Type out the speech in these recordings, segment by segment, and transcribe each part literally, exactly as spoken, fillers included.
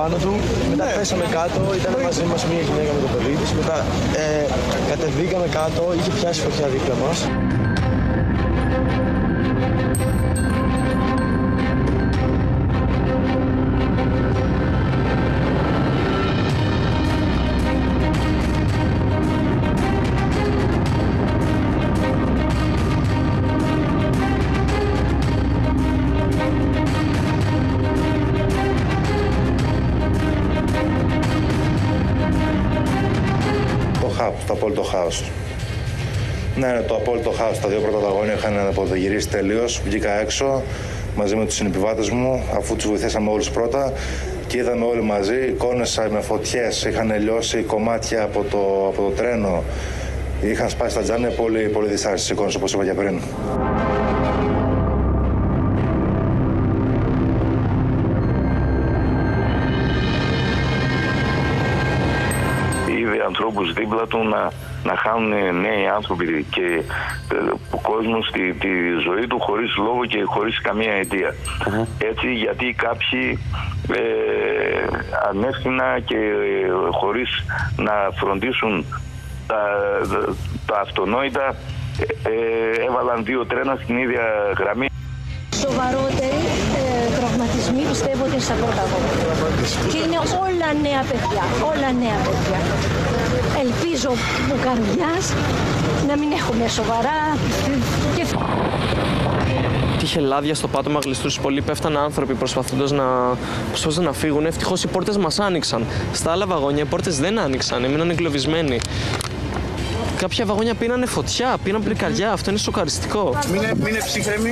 πάνω του. Μετά πέσαμε κάτω, ήταν μαζί μας μια γυναίκα με το παιδί της. Μετά ε, κατεβήκαμε κάτω, είχε πιάσει φωτιά δίπλα μας. Το απόλυτο χάος. Ναι, ναι, το απόλυτο χάος. Τα δύο πρώτα βαγόνια είχαν αποδογυρίσει τελείως. Βγήκα έξω μαζί με τους συνεπιβάτες μου, αφού τους βοηθήσαμε όλους πρώτα και είδαμε όλοι μαζί εικόνες με φωτιές. Είχαν λιώσει κομμάτια από το, από το τρένο. Είχαν σπάσει τα τζάμια. Πολύ, πολύ δυσάρεστες εικόνες, όπως είπα και πριν. Ανθρώπους δίπλα του να, να χάνουν νέοι άνθρωποι και ο κόσμος τη, τη ζωή του χωρίς λόγο και χωρίς καμία αιτία. Uh-huh. Έτσι, γιατί κάποιοι ε, ανεύθυνα και ε, χωρίς να φροντίσουν τα, τα αυτονόητα ε, έβαλαν δύο τρένα στην ίδια γραμμή. Σοβαρότεροι ε, τραυματισμοί πιστεύω ότι είναι στα πρώτα βήματα. Και είναι όλα νέα παιδιά, όλα νέα παιδιά. Ελπίζω μου καρδιάς να μην έχουμε σοβαρά. Και... Είχε λάδια στο πάτωμα, γλιστρούσε πολύ, πέφτανε άνθρωποι προσπαθώντας να, προσπαθώντας να φύγουν. Ευτυχώς οι πόρτες μας άνοιξαν. Στα άλλα βαγόνια οι πόρτες δεν άνοιξαν, έμειναν εγκλωβισμένοι. Κάποια βαγόνια πήρανε φωτιά, πήραν πληκαριά, αυτό είναι σοκαριστικό. Μείνε, μείνε ψύχρεμοι.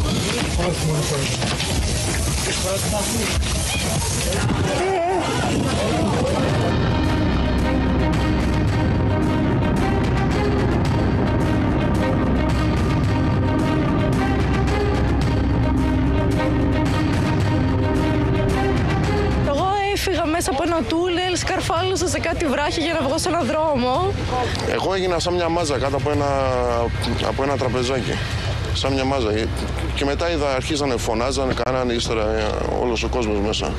Έφυγα μέσα από ένα τούνελ, σκαρφάλωσα σε κάτι βράχη για να βγω σε έναν δρόμο. Εγώ έγινα σαν μια μάζα κάτω από ένα, από ένα τραπεζάκι. Σαν μια μάζα. Και μετά είδα, αρχίζανε, φωνάζανε, κάνανε, ύστερα όλος ο κόσμος μέσα.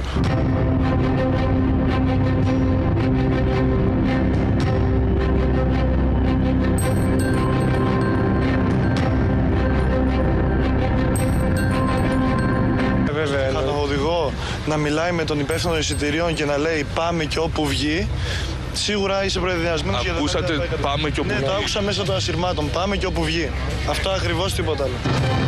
Να μιλάει με τον υπεύθυνο εισιτηρίων και να λέει πάμε και όπου βγει, σίγουρα είσαι προεδριασμένος για τα Ακούσατε πάμε και όπου ναι, βγει. Ναι, το άκουσα μέσω των ασυρμάτων. Πάμε και όπου βγει. Αυτό ακριβώς, τίποτα άλλο.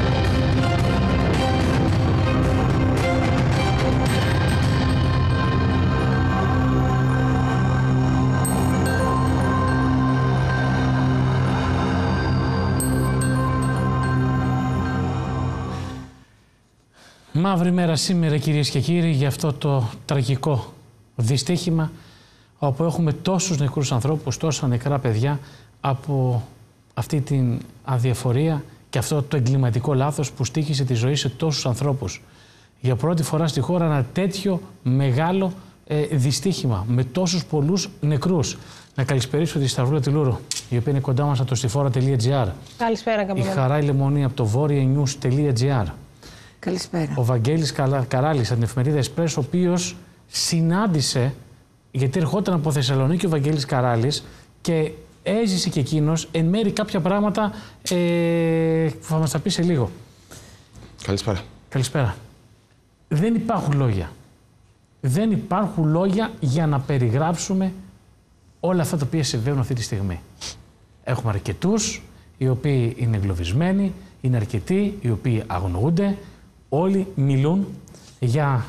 Μαύρη μέρα σήμερα, κυρίες και κύριοι, για αυτό το τραγικό δυστύχημα όπου έχουμε τόσους νεκρούς ανθρώπους, τόσα νεκρά παιδιά από αυτή την αδιαφορία και αυτό το εγκληματικό λάθος που στοίχησε τη ζωή σε τόσους ανθρώπους. Για πρώτη φορά στη χώρα ένα τέτοιο μεγάλο ε, δυστύχημα με τόσους πολλούς νεκρούς. Να καλησπερίσω τη Σταυρούλα Τιλούρου, η οποία είναι κοντά μας από το στιφόρα τελεία τζι άρ. Καλησπέρα, Η καμπανά. Χαρά Λεμονή από το βόρεια νιους τελεία τζι άρ. Καλησπέρα. Ο Βαγγέλης Καράλης από την εφημερίδα Εσπρέσο, ο οποίος συνάντησε, γιατί ερχόταν από Θεσσαλονίκη ο Βαγγέλης Καράλης και έζησε και εκείνος εν μέρει κάποια πράγματα ε, που θα μας τα πει σε λίγο. Καλησπέρα. Καλησπέρα. Δεν υπάρχουν λόγια. Δεν υπάρχουν λόγια για να περιγράψουμε όλα αυτά τα οποία συμβαίνουν αυτή τη στιγμή. Έχουμε αρκετούς οι οποίοι είναι εγκλωβισμένοι, είναι αρκετοί οι οποίοι αγνοούνται. Όλοι μιλούν για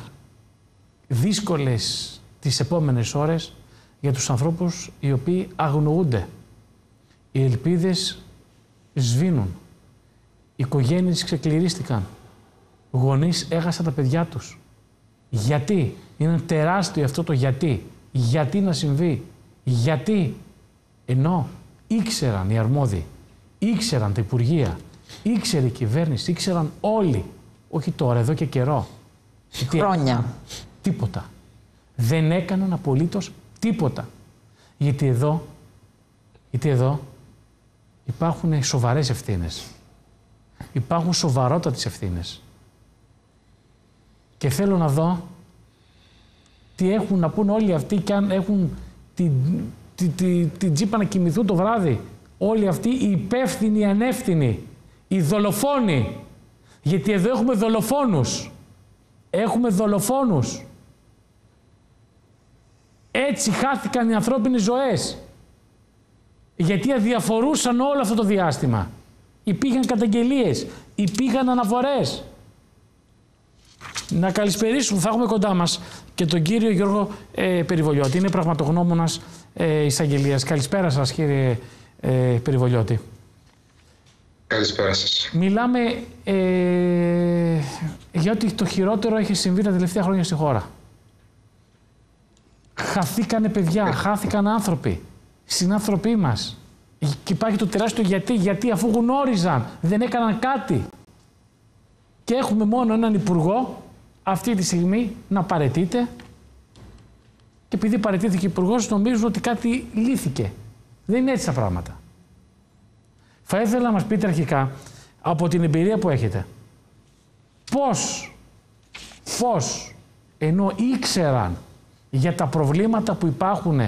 δύσκολες τις επόμενες ώρες για τους ανθρώπους οι οποίοι αγνοούνται. Οι ελπίδες σβήνουν. Οι οικογένειες ξεκληρίστηκαν. Γονείς έχασαν τα παιδιά τους. Γιατί? Είναι τεράστιο αυτό το γιατί. Γιατί να συμβεί. Γιατί? Ενώ ήξεραν οι αρμόδιοι, ήξεραν τα υπουργεία, ήξερε η κυβέρνηση, ήξεραν όλοι. Όχι τώρα, εδώ και καιρό. Χρόνια. Τίποτα. Δεν έκαναν απολύτως τίποτα. Γιατί εδώ, γιατί εδώ υπάρχουν σοβαρές ευθύνες. Υπάρχουν σοβαρότατες ευθύνες. Και θέλω να δω τι έχουν να πούν όλοι αυτοί και αν έχουν την, την, την, την τζίπα να κοιμηθούν το βράδυ. Όλοι αυτοί οι υπεύθυνοι, οι ανεύθυνοι, οι δολοφόνοι. Γιατί εδώ έχουμε δολοφόνους. Έχουμε δολοφόνους. Έτσι χάθηκαν οι ανθρώπινες ζωές. Γιατί αδιαφορούσαν όλο αυτό το διάστημα. Υπήρχαν καταγγελίες, υπήρχαν αναφορές. Να καλησπερίσουμε, θα έχουμε κοντά μας και τον κύριο Γιώργο ε, Περιβολιώτη. Είναι πραγματογνώμονας ε, εισαγγελίας. Καλησπέρα σας, κύριε ε, Περιβολιώτη. Καλησπέρα σας. Μιλάμε ε, για ότι το χειρότερο έχει συμβεί τα τελευταία χρόνια στη χώρα. Χαθήκανε παιδιά, ε. χάθηκαν άνθρωποι, συνάνθρωποι μας. Και υπάρχει το τεράστιο γιατί, γιατί αφού γνώριζαν, δεν έκαναν κάτι. Και έχουμε μόνο έναν υπουργό αυτή τη στιγμή να παραιτείται. Και επειδή παραιτήθηκε ο υπουργός, νομίζουν ότι κάτι λύθηκε. Δεν είναι έτσι τα πράγματα. Θα ήθελα να μας πείτε αρχικά, από την εμπειρία που έχετε, πώς, πώς, ενώ ήξεραν για τα προβλήματα που υπάρχουν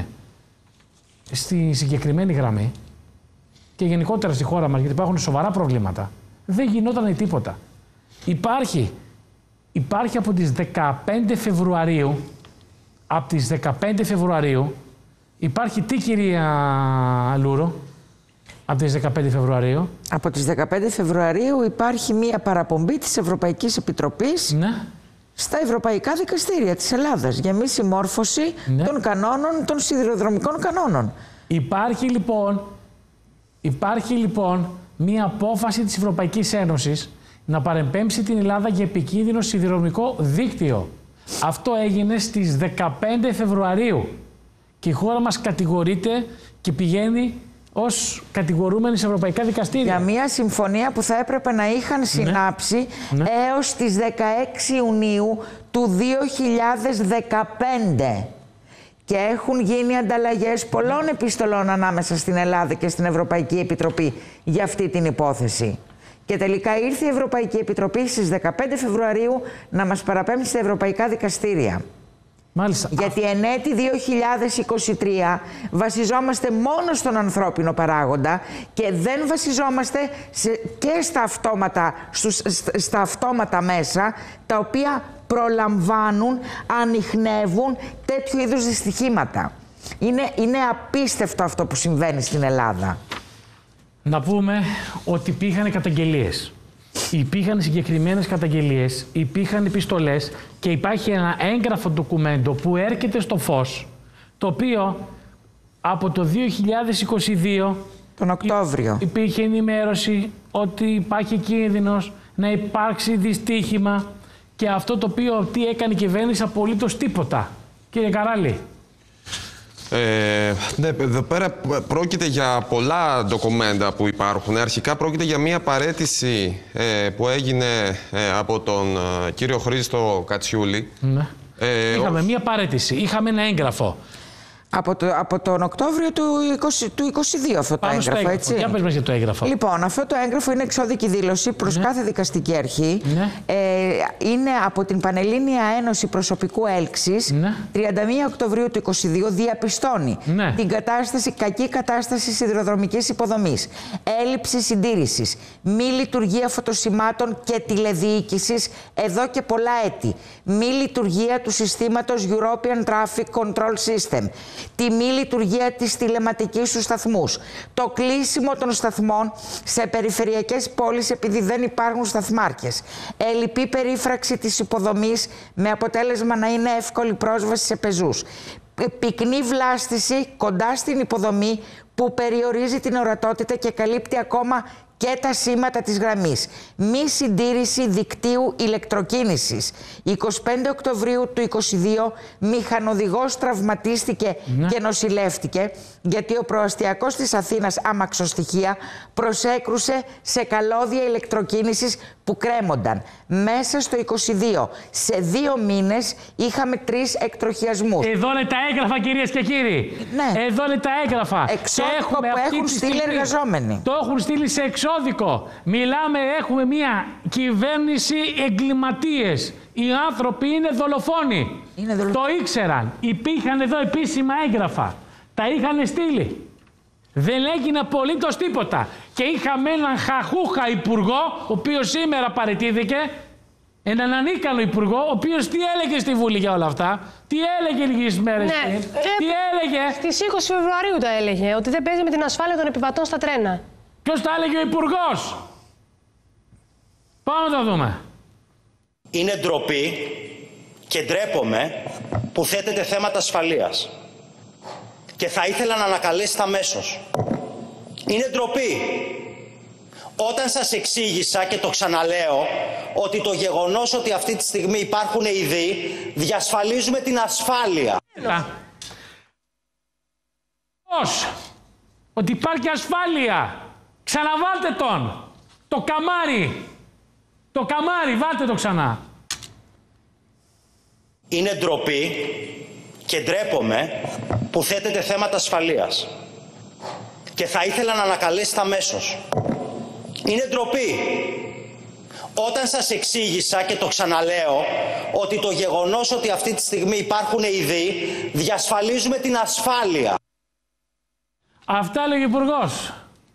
στη συγκεκριμένη γραμμή και γενικότερα στη χώρα μας, γιατί υπάρχουν σοβαρά προβλήματα, δεν γινόταν τίποτα. Υπάρχει, υπάρχει από τις δεκαπέντε Φεβρουαρίου, από τις δεκαπέντε Φεβρουαρίου, υπάρχει τι, κυρία Λούρο, από τις δεκαπέντε Φεβρουαρίου. Από τις δεκαπέντε Φεβρουαρίου υπάρχει μία παραπομπή της Ευρωπαϊκής Επιτροπής, ναι, στα Ευρωπαϊκά Δικαστήρια της Ελλάδας για μη συμμόρφωση, ναι, των κανόνων, των σιδηροδρομικών κανόνων. Υπάρχει λοιπόν, υπάρχει λοιπόν μία απόφαση της Ευρωπαϊκής Ένωσης να παρεμπέμψει την Ελλάδα για επικίνδυνο σιδηροδρομικό δίκτυο. Αυτό έγινε στις δεκαπέντε Φεβρουαρίου και η χώρα μας κατηγορείται και πηγαίνει ως κατηγορούμενοι σε ευρωπαϊκά δικαστήρια. Για μια συμφωνία που θα έπρεπε να είχαν συνάψει, ναι, έως τις δεκαέξι Ιουνίου του δύο χιλιάδες δεκαπέντε. Και έχουν γίνει ανταλλαγές πολλών επιστολών ανάμεσα στην Ελλάδα και στην Ευρωπαϊκή Επιτροπή για αυτή την υπόθεση. Και τελικά ήρθε η Ευρωπαϊκή Επιτροπή στις δεκαπέντε Φεβρουαρίου να μας παραπέμψει στα ευρωπαϊκά δικαστήρια. Μάλιστα. Γιατί εν έτη δύο χιλιάδες είκοσι τρία βασιζόμαστε μόνο στον ανθρώπινο παράγοντα και δεν βασιζόμαστε σε, και στα αυτόματα, στους, στα αυτόματα μέσα, τα οποία προλαμβάνουν, ανιχνεύουν τέτοιου είδους δυστυχήματα. Είναι, είναι απίστευτο αυτό που συμβαίνει στην Ελλάδα. Να πούμε ότι υπήρχαν καταγγελίες. Υπήρχαν συγκεκριμένες καταγγελίες, υπήρχαν επιστολές και υπάρχει ένα έγγραφο ντοκουμέντο που έρχεται στο φως, το οποίο από το δύο χιλιάδες είκοσι δύο, τον Οκτώβριο, υπήρχε ενημέρωση ότι υπάρχει κίνδυνος να υπάρξει δυστύχημα και αυτό το οποίο τι έκανε η κυβέρνηση, απολύτως τίποτα. Κύριε Καράλη. Ε, ναι, εδώ πέρα πρόκειται για πολλά ντοκουμέντα που υπάρχουν. Αρχικά πρόκειται για μία παραίτηση ε, που έγινε ε, από τον ε, κύριο Χρήστο Κατσιούλη. Ναι. Ε, είχαμε ο... μία παραίτηση, είχαμε ένα έγγραφο. Από, το, από τον Οκτώβριο του, είκοσι, του είκοσι δύο αυτό το Πάνω έγγραφο, έγγραφο. έτσι. Για πες μας για το έγγραφο. Λοιπόν, αυτό το έγγραφο είναι εξώδικη δήλωση προς, ναι, κάθε δικαστική αρχή. Ναι. Ε, είναι από την Πανελλήνια Ένωση Προσωπικού Έλξης. Ναι. τριάντα μία Οκτωβρίου του είκοσι δύο διαπιστώνει, ναι, την κατάσταση, κακή κατάσταση σιδηροδρομικής υποδομής, έλλειψη συντήρησης, μη λειτουργία φωτοσημάτων και τηλεδιοίκησης εδώ και πολλά έτη, μη λειτουργία του συστήματος European Traffic Control System, τη μη λειτουργία της τηλεματικής στους σταθμούς, το κλείσιμο των σταθμών σε περιφερειακές πόλεις επειδή δεν υπάρχουν σταθμάρχες, ελλειπή περίφραξη της υποδομής με αποτέλεσμα να είναι εύκολη πρόσβαση σε πεζούς, πυκνή βλάστηση κοντά στην υποδομή που περιορίζει την ορατότητα και καλύπτει ακόμα και τα σήματα της γραμμής. Μη συντήρηση δικτύου ηλεκτροκίνησης. εικοστή πέμπτη Οκτωβρίου του είκοσι δύο μηχανοδηγός τραυματίστηκε, ναι, και νοσηλεύτηκε γιατί ο προαστιακός της Αθήνας αμαξοστοιχεία προσέκρουσε σε καλώδια ηλεκτροκίνησης που κρέμονταν. Μέσα στο είκοσι δύο, σε δύο μήνες, είχαμε τρεις εκτροχιασμούς. Εδώ είναι τα έγγραφα, κυρίες και κύριοι. Ναι. Εδώ είναι τα έγγραφα. Εξώδικο που έχουν στείλει εργαζόμενοι. Το έχουν στείλει σε εξώδικο. εξώδικο. Μιλάμε, έχουμε μια κυβέρνηση εγκληματίες. Οι άνθρωποι είναι δολοφόνοι. Είναι δολο... Το ήξεραν. Υπήρχαν εδώ επίσημα έγγραφα. Τα είχαν στείλει. Δεν έγινε απολύτως τίποτα. Και είχαμε έναν χαχούχα υπουργό, ο οποίος σήμερα παραιτήθηκε, έναν ανίκανο υπουργό, ο οποίος τι έλεγε στη Βουλή για όλα αυτά, τι έλεγε λίγες μέρες ναι, πριν, ε, τι έλεγε. Στις είκοσι Φεβρουαρίου τα έλεγε, ότι δεν παίζει με την ασφάλεια των επιβατών στα τρένα. Ποιος τα έλεγε? Ο υπουργός. Πάμε να το δούμε. Είναι ντροπή και ντρέπομαι που θέτετε θέματα ασφαλείας. Και θα ήθελα να ανακαλέσετε αμέσως. Είναι ντροπή. Όταν σας εξήγησα και το ξαναλέω ότι το γεγονός ότι αυτή τη στιγμή υπάρχουν ειδοί διασφαλίζουμε την ασφάλεια. Πώς? Ότι υπάρχει ασφάλεια. Ξαναβάλτε τον. Το καμάρι. Το καμάρι, βάλτε το ξανά. Είναι ντροπή και ντρέπομαι που θέτετε θέματα ασφαλείας. Και θα ήθελα να ανακαλέσετε αμέσως. Είναι ντροπή. Όταν σας εξήγησα και το ξαναλέω ότι το γεγονός ότι αυτή τη στιγμή υπάρχουν ειδοί διασφαλίζουμε την ασφάλεια. Αυτά έλεγε ο Υπουργός.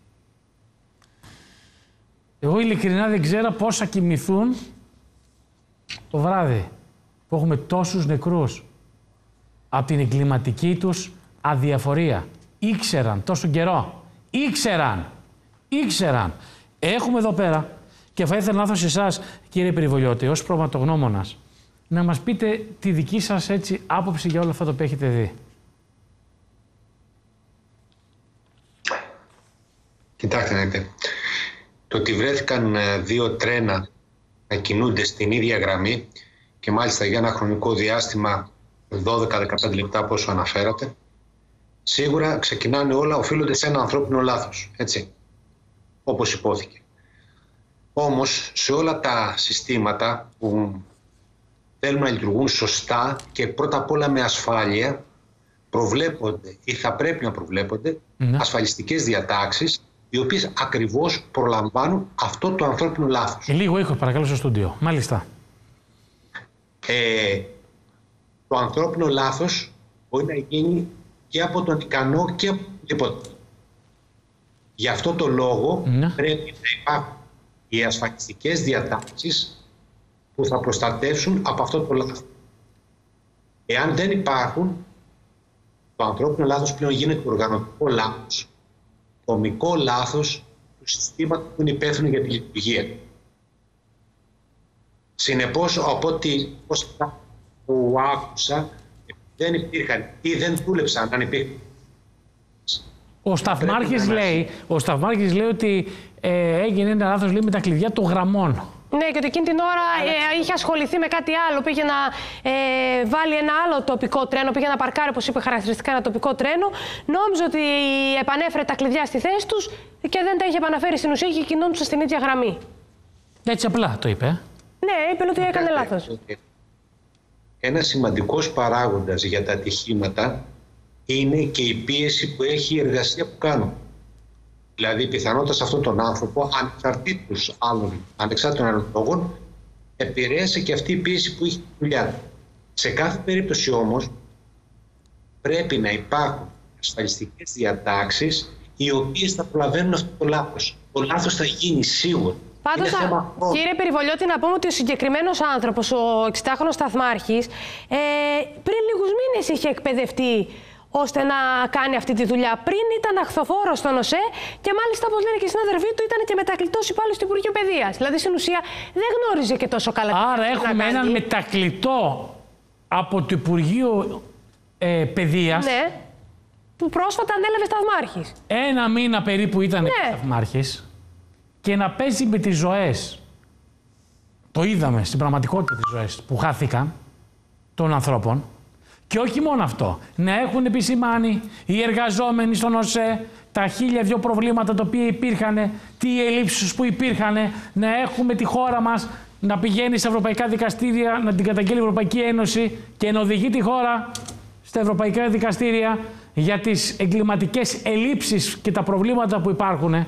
Εγώ ειλικρινά δεν ξέρω πώς θα κοιμηθούν το βράδυ που έχουμε τόσους νεκρούς από την εγκληματική τους αδιαφορία. Ήξεραν τόσο καιρό. Ήξεραν. Ήξεραν. Έχουμε εδώ πέρα και θα ήθελα να έρθω σε εσάς, κύριε Περιβολιώτη, ως πραγματογνώμονας, να μας πείτε τη δική σας έτσι άποψη για όλα αυτά που έχετε δει. Κοιτάξτε να δείτε. Το ότι βρέθηκαν δύο τρένα να κινούνται στην ίδια γραμμή και μάλιστα για ένα χρονικό διάστημα δώδεκα με δεκαπέντε λεπτά πόσο αναφέρατε, σίγουρα ξεκινάνε όλα, οφείλονται σε ένα ανθρώπινο λάθος, έτσι, όπως υπόθηκε. Όμως, σε όλα τα συστήματα που θέλουν να λειτουργούν σωστά και πρώτα απ' όλα με ασφάλεια, προβλέπονται ή θα πρέπει να προβλέπονται mm. ασφαλιστικές διατάξεις, οι οποίες ακριβώς προλαμβάνουν αυτό το ανθρώπινο λάθος. Ε, λίγο ήχο, παρακαλώ, στο στούντιο. Μάλιστα. Ε, το ανθρώπινο λάθος μπορεί να γίνει και από τον ικανό και από τίποτα. Γι' αυτό το λόγο ναι. πρέπει να υπάρχουν οι ασφαλιστικές διατάξεις που θα προστατεύσουν από αυτό το λάθος. Εάν δεν υπάρχουν, το ανθρώπινο λάθος πλέον γίνεται οργανωτικό λάθος, δομικό λάθος του συστήματος που είναι υπεύθυνο για τη λειτουργία. Συνεπώς, από ό,τι που άκουσα, δεν υπήρχαν ή δεν δούλεψαν αν υπήρχαν. Ο Σταθμάρχης λέει, ο Σταθμάρχης λέει ότι ε, έγινε ένα λάθος, λέει, με τα κλειδιά των γραμμών. Ναι, και ότι εκείνη την ώρα ε, είχε ασχοληθεί με κάτι άλλο. Πήγε να ε, βάλει ένα άλλο τοπικό τρένο, πήγε να παρκάρει, όπως είπε χαρακτηριστικά, ένα τοπικό τρένο. Νόμιζε ότι επανέφερε τα κλειδιά στη θέση τους και δεν τα είχε επαναφέρει στην ουσία και κινούντουσαν στην ίδια γραμμή. Έτσι απλά το είπε. Ναι, είπε ότι έκανε λάθος. Ένα σημαντικός παράγοντας για τα ατυχήματα είναι και η πίεση που έχει η εργασία που κάνουν. Δηλαδή, η πιθανότητα σε αυτόν τον άνθρωπο, ανεξαρτήτως άλλων, ανεξάρτητων άλλων λόγων, επηρέασε και αυτή η πίεση που είχε στη δουλειά. Σε κάθε περίπτωση όμως, πρέπει να υπάρχουν ασφαλιστικές διατάξεις οι οποίες θα προλαβαίνουν αυτό το λάθος. Το λάθος θα γίνει σίγουρα. Πάντως, κύριε Περιβολιώτη, να πούμε ότι ο συγκεκριμένος άνθρωπος, ο εξηντάχρονος Σταθμάρχης, ε, πριν λίγους μήνες είχε εκπαιδευτεί ώστε να κάνει αυτή τη δουλειά. Πριν ήταν αχθοφόρος στον ΟΣΕ και μάλιστα, όπως λένε και οι συνάδελφοί του, ήταν και μετακλητός υπάλληλος του Υπουργείου Παιδείας. Δηλαδή, στην ουσία, δεν γνώριζε και τόσο καλά. Άρα, έχουμε έναν μετακλητό από το Υπουργείο ε, Παιδείας. Ναι, που πρόσφατα ανέλαβε Σταθμάρχης. Ένα μήνα περίπου ήταν ναι. Σταθμάρχης. Και να παίζει με τις ζωές. Το είδαμε στην πραγματικότητα τις ζωές που χάθηκαν των ανθρώπων. Και όχι μόνο αυτό. Να έχουν επισημάνει οι εργαζόμενοι στον ΟΣΕ τα χίλια δυο προβλήματα τα οποία υπήρχαν, τι ελλείψεις που υπήρχαν, να έχουμε τη χώρα μας να πηγαίνει σε ευρωπαϊκά δικαστήρια, να την καταγγείλει η Ευρωπαϊκή Ένωση και να οδηγεί τη χώρα στα ευρωπαϊκά δικαστήρια για τις εγκληματικές ελλείψεις και τα προβλήματα που υπάρχουν.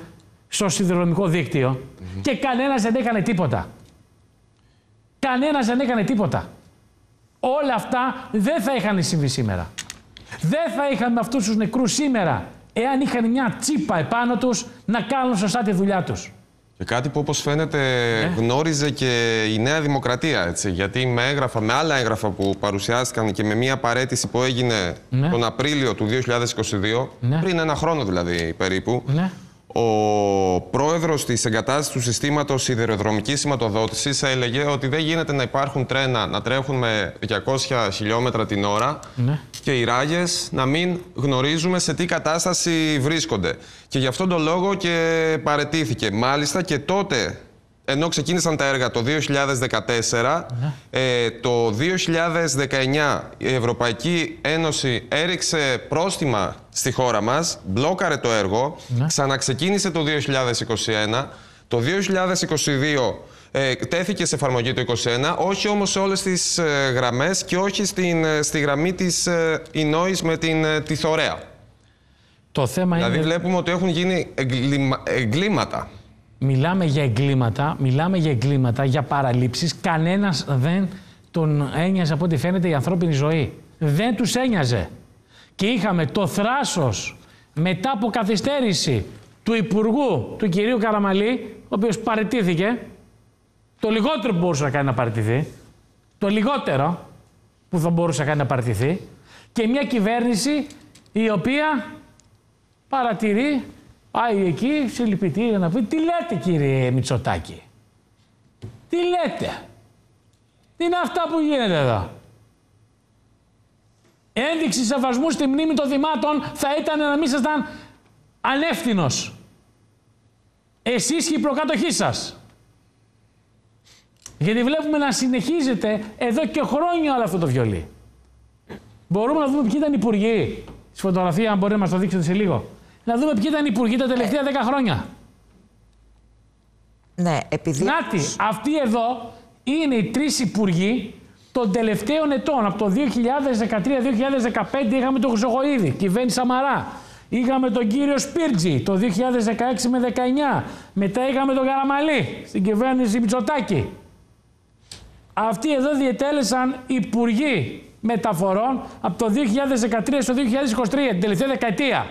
στο σιδηροδρομικό δίκτυο mm-hmm. και κανένας δεν έκανε τίποτα. Κανένας δεν έκανε τίποτα. Όλα αυτά δεν θα είχαν συμβεί σήμερα. Δεν θα είχαμε αυτούς τους νεκρούς σήμερα, εάν είχαν μια τσίπα επάνω τους να κάνουν σωστά τη δουλειά τους. Και κάτι που όπως φαίνεται ναι. γνώριζε και η Νέα Δημοκρατία, έτσι, γιατί με έγγραφα, με άλλα έγγραφα που παρουσιάστηκαν και με μια παραίτηση που έγινε ναι. τον Απρίλιο του δύο χιλιάδες είκοσι δύο, ναι. πριν ένα χρόνο δηλαδή περίπου, ναι. ο πρόεδρος της εγκατάστασης του συστήματος σιδηροδρομικής σηματοδότησης έλεγε ότι δεν γίνεται να υπάρχουν τρένα να τρέχουν με διακόσια χιλιόμετρα την ώρα ναι. και οι ράγες να μην γνωρίζουμε σε τι κατάσταση βρίσκονται. Και γι' αυτόν τον λόγο και παραιτήθηκε. Μάλιστα και τότε, ενώ ξεκίνησαν τα έργα το δύο χιλιάδες δεκατέσσερα, ναι. ε, το δύο χιλιάδες δεκαεννιά η Ευρωπαϊκή Ένωση έριξε πρόστιμα στη χώρα μας, μπλόκαρε το έργο, ναι. ξαναξεκίνησε το δύο χιλιάδες είκοσι ένα, το δύο χιλιάδες είκοσι δύο ε, τέθηκε σε εφαρμογή το είκοσι ένα, όχι όμως σε όλες τις ε, γραμμές και όχι στην, ε, στη γραμμή της ε, Ινόης με την, ε, τη Θωρέα. Το θέμα δηλαδή είναι... βλέπουμε ότι έχουν γίνει εγκλημα... εγκλήματα. Μιλάμε για εγκλήματα, μιλάμε για εγκλήματα, για παραλήψεις. Κανένας δεν τον ένοιαζε, από ό,τι φαίνεται, η ανθρώπινη ζωή. Δεν τους ένοιαζε. Και είχαμε το θράσος, μετά από καθυστέρηση του Υπουργού, του κυρίου Καραμαλή, ο οποίος παραιτήθηκε, το λιγότερο που μπορούσε να κάνει να παραιτηθεί, το λιγότερο που θα μπορούσε να κάνει να παραιτηθεί, και μια κυβέρνηση η οποία παρατηρεί, πάει εκεί, συλληπιτήρια να πει, τι λέτε κύριε Μητσοτάκη, τι λέτε, τι είναι αυτά που γίνεται εδώ. Ένδειξη σεβασμού στη μνήμη των θυμάτων θα ήταν να μην ήσασταν ανεύθυνος. Εσείς και οι προκάτοχοί σας. Γιατί βλέπουμε να συνεχίζεται εδώ και χρόνια όλο αυτό το βιολί. Μπορούμε να δούμε ποιοι ήταν οι υπουργοί. Στη φωτογραφία, αν μπορεί να μας το δείξετε σε λίγο. Να δούμε ποιοι ήταν οι υπουργοί τα τελευταία δέκα χρόνια. Ναι, επειδή... Νάτι, αυτοί εδώ είναι οι τρεις υπουργοί των τελευταίων ετών. Από το δύο χιλιάδες δεκατρία δύο χιλιάδες δεκαπέντε είχαμε τον Χρυσοχοΐδη, κυβέρνηση Σαμαρά. Είχαμε τον κύριο Σπίρτζη το δύο χιλιάδες δεκαέξι με δεκαεννιά. Μετά είχαμε τον Καραμαλή στην κυβέρνηση Μητσοτάκη. Αυτοί εδώ διετέλεσαν υπουργοί μεταφορών από το δύο χιλιάδες δεκατρία στο δύο χιλιάδες είκοσι τρία, την τελευταία δεκαετία.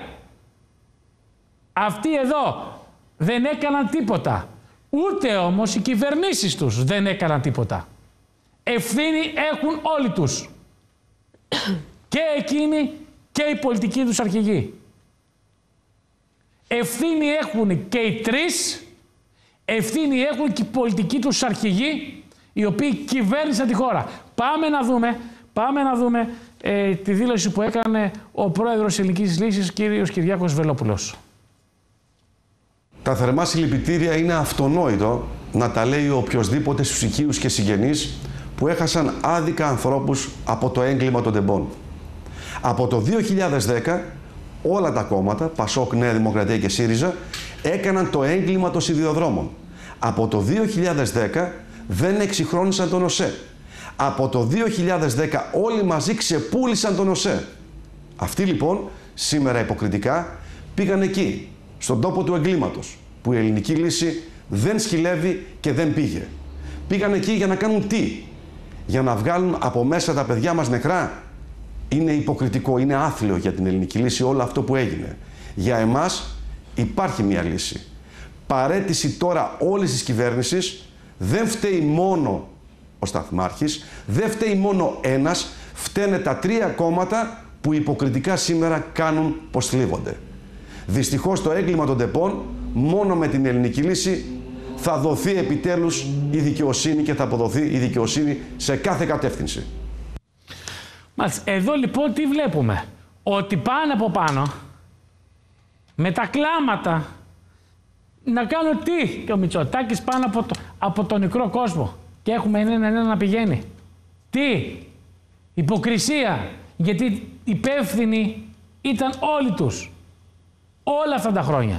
Αυτοί εδώ δεν έκαναν τίποτα. Ούτε όμως οι κυβερνήσεις τους δεν έκαναν τίποτα. Ευθύνη έχουν όλοι τους. Και εκείνοι και οι πολιτικοί τους αρχηγοί. Ευθύνη έχουν και οι τρεις, ευθύνη έχουν και οι πολιτικοί τους αρχηγοί, οι οποίοι κυβέρνησαν τη χώρα. Πάμε να δούμε, πάμε να δούμε ε, τη δήλωση που έκανε ο πρόεδρος της Ελληνικής Λύσης, κύριος Κυριάκος Βελόπουλος. Τα θερμά συλληπιτήρια είναι αυτονόητο να τα λέει οποιοσδήποτε στους οικείους και συγγενείς που έχασαν άδικα ανθρώπους από το έγκλημα των τεμπών. Από το δύο χιλιάδες δέκα όλα τα κόμματα, Πασόκ, Νέα Δημοκρατία και ΣΥΡΙΖΑ, έκαναν το έγκλημα των σιδηροδρόμων. Από το δύο χιλιάδες δέκα δεν εξυγχρόνισαν τον ΟΣΕ. Από το δύο χιλιάδες δέκα όλοι μαζί ξεπούλησαν τον ΟΣΕ. Αυτοί λοιπόν σήμερα υποκριτικά πήγαν εκεί, στον τόπο του εγκλήματος, που η ελληνική λύση δεν σκυλεύει και δεν πήγε. Πήγαν εκεί για να κάνουν τι? Για να βγάλουν από μέσα τα παιδιά μας νεκρά? Είναι υποκριτικό, είναι άθλιο για την ελληνική λύση όλο αυτό που έγινε. Για εμάς υπάρχει μια λύση. Παραίτηση τώρα όλης της κυβέρνησης. Δεν φταίει μόνο ο Σταθμάρχης, δεν φταίει μόνο ένας, φταίνε τα τρία κόμματα που υποκριτικά σήμερα κάνουν πως θλίβονται. Δυστυχώς το έγκλημα των τεπών μόνο με την ελληνική λύση θα δοθεί επιτέλους η δικαιοσύνη και θα αποδοθεί η δικαιοσύνη σε κάθε κατεύθυνση. Μάλιστα. Εδώ λοιπόν τι βλέπουμε? Ότι πάνω από πάνω με τα κλάματα να κάνω τι? Και ο Μητσοτάκης πάνω από, το, από τον νεκρό κόσμο και έχουμε έναν ένα να πηγαίνει. Τι? Υποκρισία. Γιατί υπεύθυνοι ήταν όλοι τους. Όλα αυτά τα χρόνια.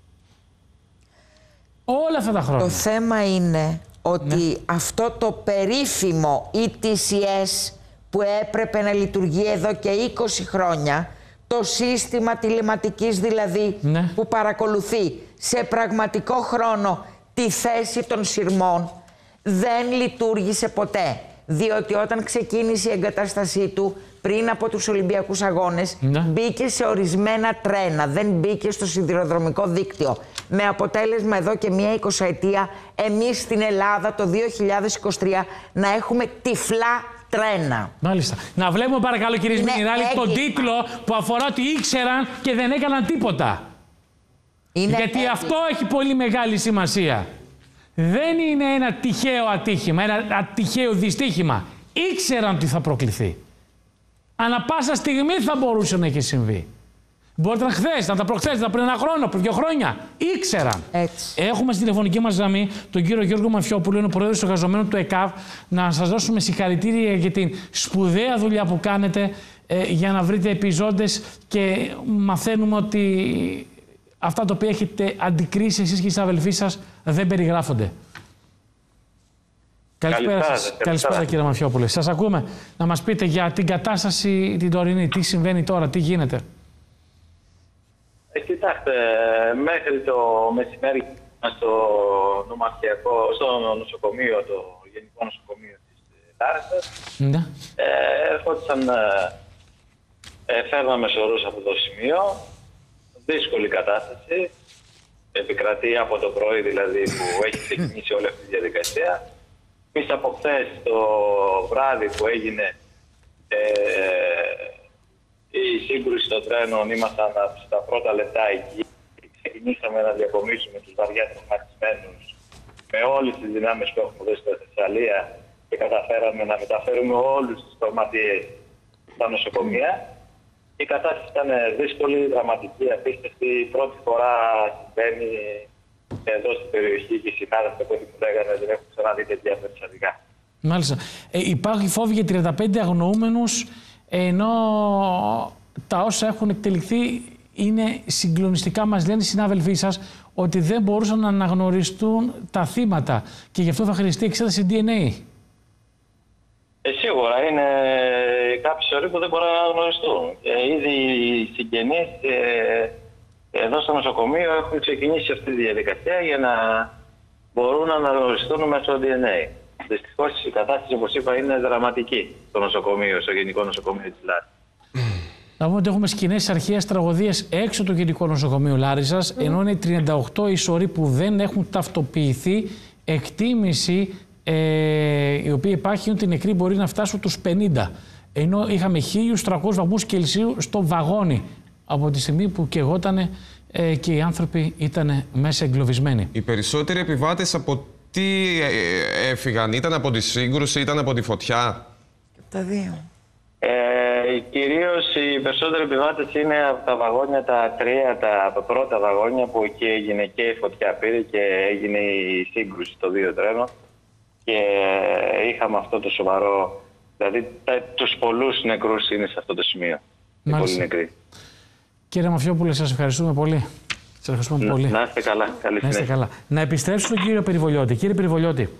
Όλα αυτά τα χρόνια. Το θέμα είναι ότι ναι. αυτό το περίφημο ι τι σι ες που έπρεπε να λειτουργεί εδώ και είκοσι χρόνια, το σύστημα τηλεματικής δηλαδή, ναι. που παρακολουθεί σε πραγματικό χρόνο τη θέση των σειρμών, δεν λειτουργήσε ποτέ. Διότι όταν ξεκίνησε η εγκατάστασή του πριν από τους Ολυμπιακούς Αγώνες, ναι. μπήκε σε ορισμένα τρένα, δεν μπήκε στο σιδηροδρομικό δίκτυο. Με αποτέλεσμα εδώ και μία εικοσαετία εμείς στην Ελλάδα το δύο χιλιάδες είκοσι τρία να έχουμε τυφλά τρένα. Μάλιστα. Να βλέπουμε παρακαλώ κύριε Σμινιράλη τον τίτλο που αφορά ότι ήξεραν και δεν έκαναν τίποτα. Είναι Γιατί έγκλημα. Αυτό έχει πολύ μεγάλη σημασία. Δεν είναι ένα τυχαίο ατύχημα, ένα τυχαίο δυστύχημα. Ήξεραν ότι θα προκληθεί. Ανά πάσα στιγμή θα μπορούσε να έχει συμβεί. Μπορεί να ήταν χθες, να ήταν προχθές, να ήταν πριν ένα χρόνο, πριν δύο χρόνια. Ήξεραν. Έτσι. Έχουμε στη τηλεφωνική μας γραμμή τον κύριο Γιώργο Μαφιόπουλο, είναι ο πρόεδρος του εργαζομένου του ΕΚΑΒ. Να σας δώσουμε συγχαρητήρια για την σπουδαία δουλειά που κάνετε ε, για να βρείτε επιζώντες και μαθαίνουμε ότι αυτά τα οποία έχετε αντικρίσει εσείς και οι συναδελφοί σας δεν περιγράφονται. Καλησπέρα σας. Καλησπέρα κύριε Μαφιόπουλε. Σας ακούμε να μας πείτε για την κατάσταση την τωρινή. Τι συμβαίνει τώρα, τι γίνεται. Ε, κοιτάξτε, μέχρι το μεσημέρι στο νομαρχιακό, στο νοσοκομείο, το Γενικό Νοσοκομείο της Λάρισσας, ναι. ε, ερχόντουσαν, ε, φέρναμε σωρούς από το σημείο. Δύσκολη κατάσταση. Επικρατεί από το πρωί δηλαδή που έχει ξεκινήσει όλη αυτή τη διαδικασία. Εμείς από χθες το βράδυ που έγινε ε, η σύγκρουση των τρένων, ήμασταν στα πρώτα λεπτά εκεί. Ξεκινήσαμε να διακομίσουμε τους βαριά τραυματισμένους με όλες τις δυνάμεις που έχουμε εδώ στη Θεσσαλία και καταφέραμε να μεταφέρουμε όλους τους τραυματίες στα νοσοκομεία. Η κατάσταση ήταν δύσκολη, δραματική, απίστευτη. Πρώτη φορά συμβαίνει εδώ στην περιοχή και οι συνάδελφοι που μου λέγανε δεν έχουν ξαναδεί τέτοια περιστατικά. Μάλιστα. Ε, υπάρχει φόβη για τριάντα πέντε αγνοούμενους, ενώ τα όσα έχουν εκτελεχθεί είναι συγκλονιστικά. Μας λένε οι συνάδελφοί σας ότι δεν μπορούσαν να αναγνωριστούν τα θύματα και γι' αυτό θα χρειαστεί εξέταση ντι εν έι. Ε, σίγουρα είναι κάποιοι οροί που δεν μπορούν να αναγνωριστούν. Ε, ήδη οι συγγενείς ε, εδώ στο νοσοκομείο έχουν ξεκινήσει αυτή τη διαδικασία για να μπορούν να αναγνωριστούν μέσω ντι εν έι. Δυστυχώς η κατάσταση, όπως είπα, είναι δραματική στο νοσοκομείο, στο Γενικό Νοσοκομείο της Λάρισσας. Να πούμε ότι έχουμε σκηνές αρχαίας τραγωδίας έξω το Γενικό Νοσοκομείο Λάρισσας, mm. ενώ είναι τριάντα οκτώ οι σωροί που δεν έχουν ταυτοποιηθεί. Εκτίμηση ε, η οποία υπάρχει ότι οι νεκροί μπορεί να φτάσουν τους πενήντα. Ενώ είχαμε χίλιους τριακόσιους βαθμούς Κελσίου στο βαγόνι από τη στιγμή που καιγότανε ε, και οι άνθρωποι ήταν μέσα εγκλωβισμένοι. Οι περισσότεροι επιβάτες από τι έφυγαν, ήταν από τη σύγκρουση, ήταν από τη φωτιά? Τα δύο. Ε, κυρίως οι περισσότεροι επιβάτες είναι από τα βαγόνια, τα τρία, τα πρώτα βαγόνια που εκεί έγινε και η φωτιά πήρε και έγινε η σύγκρουση στο δύο τρένο και είχαμε αυτό το σοβαρό, δηλαδή τα, τους πολλούς νεκρούς είναι σε αυτό το σημείο. Πολύ νεκροί. Κύριε Μαφιόπουλε, σας ευχαριστούμε πολύ. Σας ευχαριστούμε να, πολύ. Να είστε καλά. Καλή να είστε καλά. Να επιστρέψω στον κύριο Περιβολιώτη. Κύριε Περιβολιώτη,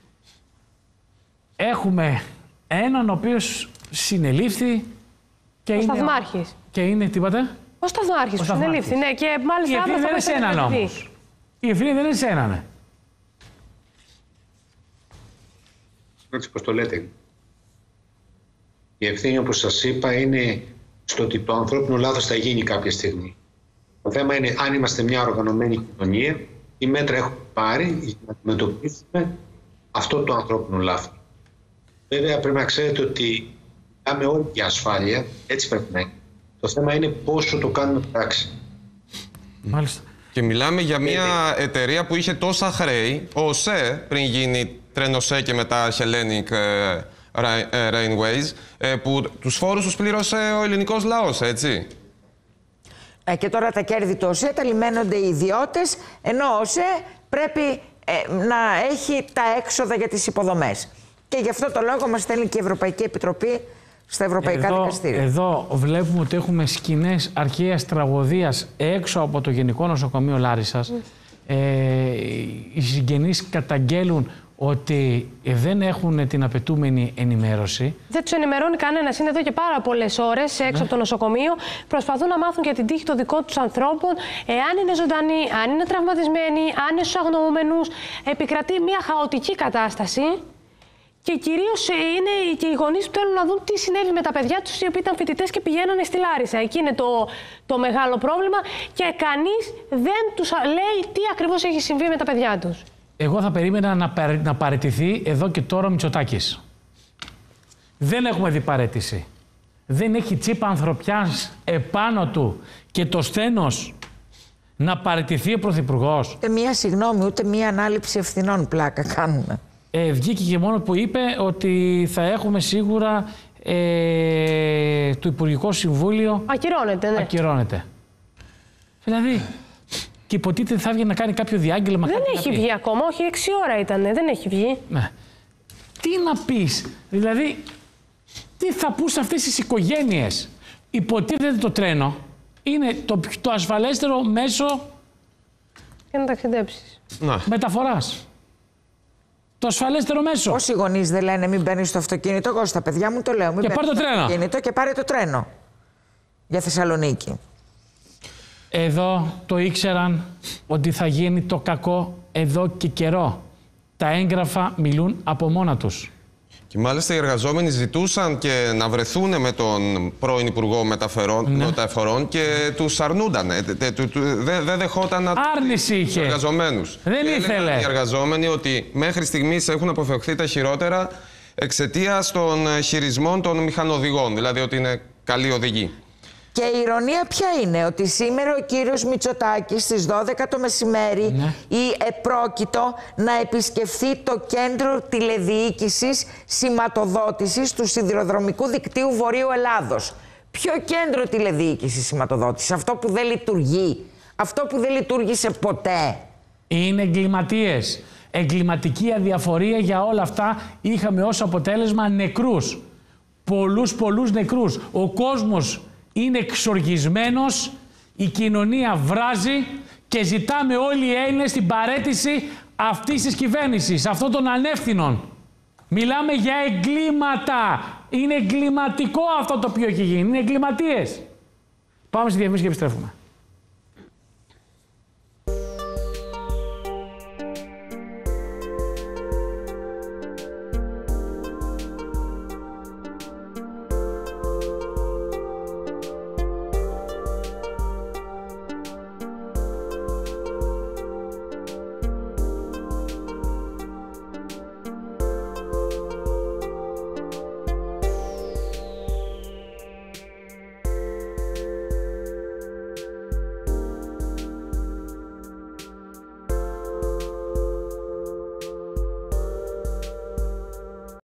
έχουμε έναν ο οποίος συνελήφθη και ο είναι... Σταθμάρχης. Και είναι, τι είπατε? Ο Σταθμάρχης που συνελήφθη, ναι. Και μάλιστα η ευθύνη δεν είναι σε έναν όμως. Η ευθύνη δεν είναι σε έναν, ναι. Έτσι πώς το λέτε. Η ευθύνη, όπως σας είπα, είναι στο ότι το ανθρώπινο λάθος θα γίνει κάποια στιγμή. Το θέμα είναι αν είμαστε μια οργανωμένη κοινωνία, τι μέτρα έχουμε πάρει για να αντιμετωπίσουμε αυτό το ανθρώπινο λάθος. Βέβαια, πρέπει να ξέρετε ότι μιλάμε όλη για ασφάλεια, έτσι πρέπει να είναι. Το θέμα είναι πόσο το κάνουμε πράξη. Μάλιστα. Και μιλάμε για μια εταιρεία που είχε τόσα χρέη, ο ΟΣΕ, πριν γίνει Τρένοσέ και μετά Hellenic Railways, που τους φόρους τους πλήρωσε ο ελληνικός λαός, έτσι. Ε, και τώρα τα κέρδη του ΟΣΕ τα λιμένονται οι ιδιώτες, ενώ ο ΟΣΕ πρέπει ε, να έχει τα έξοδα για τις υποδομές. Και γι' αυτό το λόγο μας στέλνει και η Ευρωπαϊκή Επιτροπή στα Ευρωπαϊκά εδώ, Δικαστήρια. Εδώ βλέπουμε ότι έχουμε σκηνές αρχαίας τραγωδίας έξω από το Γενικό Νοσοκομείο Λάρισσας. Mm. ε, οι συγγενείς καταγγέλουν ότι δεν έχουν την απαιτούμενη ενημέρωση. Δεν τους ενημερώνει κανένας. Είναι εδώ και πάρα πολλές ώρες έξω ναι. από το νοσοκομείο. Προσπαθούν να μάθουν για την τύχη των δικών τους ανθρώπων, εάν είναι ζωντανοί, αν είναι τραυματισμένοι, αν είναι στους αγνοούμενους. Επικρατεί μια χαοτική κατάσταση. Και κυρίως είναι και οι γονείς που θέλουν να δουν τι συνέβη με τα παιδιά τους, οι οποίοι ήταν φοιτητές και πηγαίνανε στη Λάρισα. Εκεί είναι το, το μεγάλο πρόβλημα και κανείς δεν τους λέει τι ακριβώς έχει συμβεί με τα παιδιά τους. Εγώ θα περίμενα να, παρε, να παραιτηθεί εδώ και τώρα ο Μητσοτάκης. Δεν έχουμε δει παραίτηση. Δεν έχει τσίπα ανθρωπιάς επάνω του και το στένος να παραιτηθεί ο Πρωθυπουργός. Ούτε μία συγγνώμη, ούτε μία ανάληψη ευθυνών, πλάκα κάνουμε. Ε, βγήκε και μόνο που είπε ότι θα έχουμε σίγουρα ε, το Υπουργικό Συμβούλιο... Ακυρώνεται, ναι. Ακυρώνεται. Δηλαδή, και υποτίθεται θα βγει να κάνει κάποιο διάγγελμα. Δεν έχει βγει ακόμα, όχι, έξι ώρα ήταν, δεν έχει βγει. Ναι. Τι να πεις, δηλαδή, τι θα πούς αυτές τις οικογένειες. Υποτίθεται το τρένο είναι το, το ασφαλέστερο μέσο... Για να ταξιδέψεις. Να. Μεταφοράς. Το ασφαλέστερο μέσο. Όσοι γονείς δεν λένε μην μπαίνεις στο αυτοκίνητο, εγώ στα παιδιά μου το λέω. Μην και πάρε το τρένο. Αυτοκίνητο και πάρε το τρένο. Για Θεσσαλονίκη. Εδώ το ήξεραν ότι θα γίνει το κακό εδώ και καιρό. Τα έγγραφα μιλούν από μόνα τους. Και μάλιστα οι εργαζόμενοι ζητούσαν και να βρεθούν με τον πρώην Υπουργό Μεταφορών, ναι. μεταφορών και τους αρνούνταν. Δεν δε δεχόταν να άρνηση είχε. Τους εργαζομένους. Δεν και ήθελε. Οι εργαζόμενοι ότι μέχρι στιγμής έχουν αποφευχθεί τα χειρότερα εξαιτίας των χειρισμών των μηχανοδηγών. Δηλαδή ότι είναι καλοί οδηγοί. Και η ηρωνία ποια είναι, ότι σήμερα ο κύριος Μητσοτάκης στις δώδεκα το μεσημέρι ναι. ή επρόκειτο να επισκεφθεί το κέντρο τηλεδιοίκησης σηματοδότησης του σιδηροδρομικού δικτύου Βορείου Ελλάδος. Ποιο κέντρο τηλεδιοίκησης σηματοδότησης, αυτό που δεν λειτουργεί, αυτό που δεν λειτουργήσε ποτέ. Είναι εγκληματίες. Εγκληματική αδιαφορία για όλα αυτά είχαμε ως αποτέλεσμα νεκρούς. Πολλούς πολλούς νεκρούς. Ο κόσμος είναι εξοργισμένος, η κοινωνία βράζει και ζητάμε όλοι οι Έλληνες την παραίτηση αυτής της κυβέρνησης, αυτών των ανεύθυνων. Μιλάμε για εγκλήματα. Είναι εγκληματικό αυτό το οποίο έχει γίνει. Είναι εγκληματίες. Πάμε στη διαφήμιση και επιστρέφουμε.